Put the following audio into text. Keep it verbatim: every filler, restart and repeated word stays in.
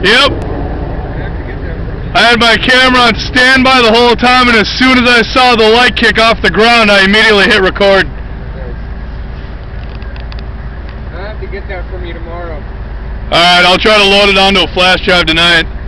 Yep. I had my camera on standby the whole time, and as soon as I saw the light kick off the ground, I immediately hit record. I'll have to get that from you tomorrow. Alright, I'll try to load it onto a flash drive tonight.